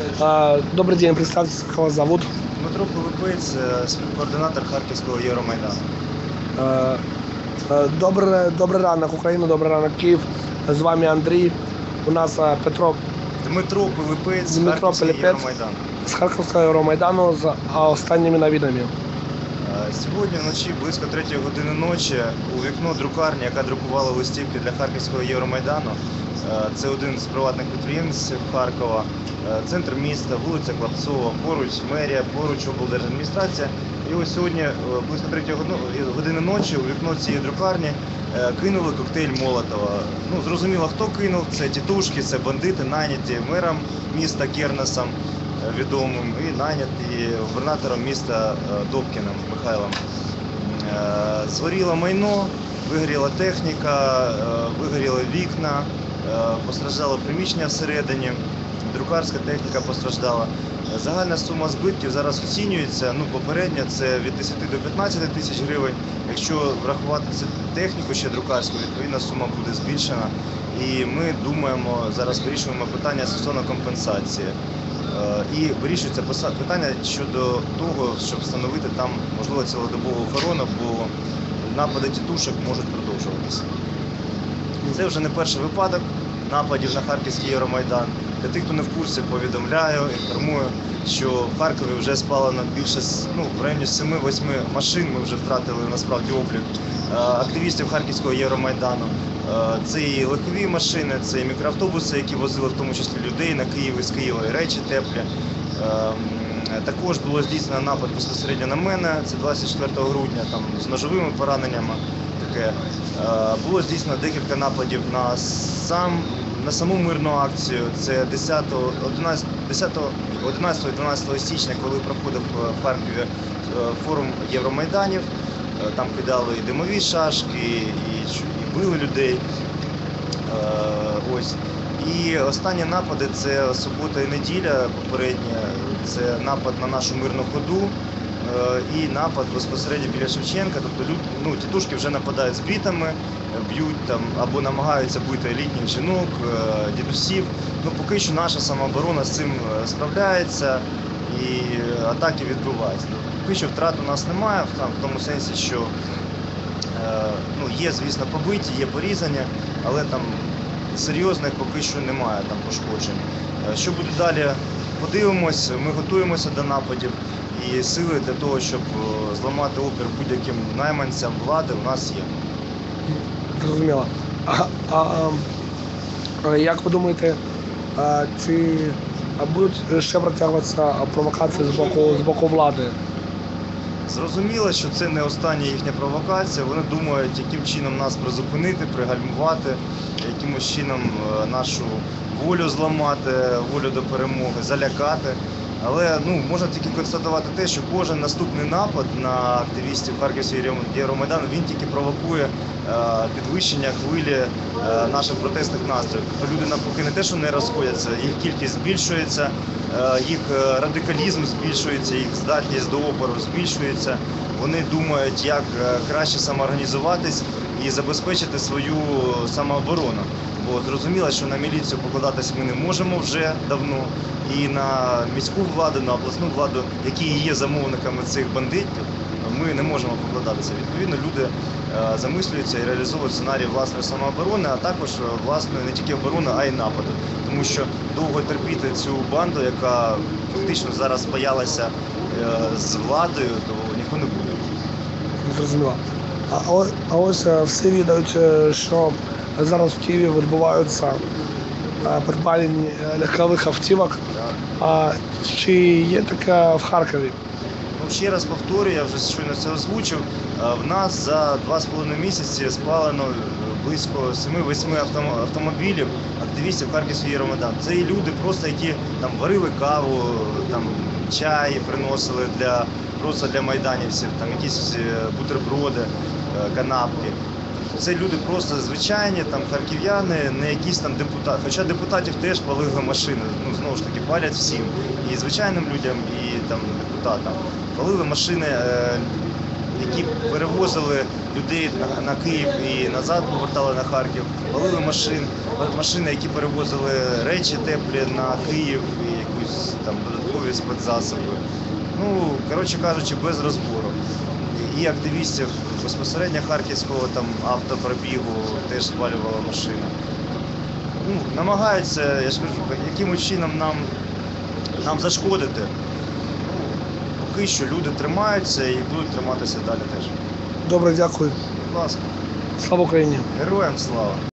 Добрый день, представьтесь, как вас зовут. Дмитро Пилипець, співкоординатор Харківського Євромайдану. Добрий ранок, Україна, добрий ранок, Київ. З вами Андрій. У нас Петро Дмитро Пилипець, Дмитро Харківський Пилипець. Євромайдан. з Харківського Євромайдану з останніми новинами. Сьогодні вночі близько 3 години ночі у вікно друкарні, яка друкувала листівки для Харківського Євромайдану. Це один з приватних підприємств Харкова, центр міста, вулиця Клапцова, поруч мерія, поруч облдержадміністрація. І ось сьогодні близько 3 години ночі у вікно цієї друкарні кинули коктейль Молотова. Ну, зрозуміло, хто кинув, це тітушки, це бандити, найняті мером міста Кернесом відомим і найняті губернатором міста Добкіним Михайлом. Згоріло майно, вигоріла техніка, вигоріли вікна, постраждало приміщення всередині, друкарська техніка постраждала. Загальна сума збитків зараз оцінюється, попередньо це від 10 до 15 тисяч гривень. Якщо врахувати цю техніку ще друкарську, відповідна сума буде збільшена. І ми думаємо, зараз вирішуємо питання стосовно компенсації. І вирішується питання щодо того, щоб встановити там, можливо, цілодобову охорону, бо напади тітушок можуть продовжуватися. Це вже не перший випадок нападів на Харківський Євромайдан. Для тих, хто не в курсі, повідомляю, інформую, що в Харкові вже спалено більше, в районі 7-8 машин, ми вже втратили насправді облік активістів Харківського Євромайдану. Це і легкові машини, це і мікроавтобуси, які возили в тому числі людей на Київ і з Києва, і речі теплі. Також було здійснено напад безпосередньо на мене, це 24 грудня, там, з ножовими пораненнями. Таке. Було здійснено декілька нападів на саму мирну акцію. Це 11 і 12 січня, коли проходив в Харкові форум Євромайданів. Там кидали і димові шашки, і били людей. Ось. І останні напади – це субота і неділя попередня, це напад на нашу мирну ходу і напад безпосередньо біля Шевченка. Тобто тітушки вже нападають з бітами, б'ють там або намагаються бити літніх жінок, дідусів. Поки що наша самооборона з цим справляється і атаки відбуваються. Поки що втрат у нас немає, в тому сенсі, що є, звісно, побиті, є порізання, але там серйозних поки що немає там пошкоджень. Що буде далі, подивимось, ми готуємося до нападів і сили для того, щоб зламати опір будь-яким найманцям влади у нас є. Зрозуміло. Як ви думаєте, чи будуть ще протягуватися провокації з боку влади? Зрозуміло, що це не остання їхня провокація. Вони думають, яким чином нас призупинити, пригальмувати, якимось чином нашу волю зламати, волю до перемоги, залякати. Але можна тільки констатувати те, що кожен наступний напад на активістів Харківського Євромайдану, він тільки провокує підвищення хвилі наших протестних настроїв. Тобто люди навпаки не те, що не розходяться, їх кількість збільшується, їх радикалізм збільшується, їх здатність до опору збільшується. Вони думають, як краще самоорганізуватись і забезпечити свою самооборону. Бо зрозуміло, що на міліцію покладатись ми не можемо вже давно, і на міську владу, на обласну владу, які є замовниками цих бандитів, ми не можемо покладатися. Відповідно, люди замислюються і реалізовують сценарій власної самооборони, а також власної не тільки оборони, а й нападу. Тому що довго терпіти цю банду, яка фактично зараз спаялася з владою, то ніхто не буде. Зрозуміло. А ось всі відають, що зараз в Києві відбуваються придбання легкових автівок. Чи є таке в Харкові? Ще раз повторюю, я вже щойно це озвучив, в нас за 2,5 місяці спалено близько 7-8 автомобілів активістів Харківського Євромайдану. Це і люди, просто які там варили каву, там чай приносили просто для майданівців, там якісь бутерброди, канапки. Це люди просто звичайні, там харків'яни, не якісь там депутати. Хоча депутатів теж палили машини, знову ж таки, палять всім. І звичайним людям, і там депутатам. Палили машини, які перевозили людей на Київ і назад повертали на Харків. Палили машини, які перевозили речі теплі на Київ і якусь там додаткові спецзасоби. Ну, коротше кажучи, без розбору. І активістів безпосередньо Харківського там автопробігу теж спалювала машина. Ну, намагаються, я ж кажу, якимось чином нам зашкодити. Поки що люди тримаються і будуть триматися далі теж. Добре, дякую. Будь ласка, Слава Україні! героям слава!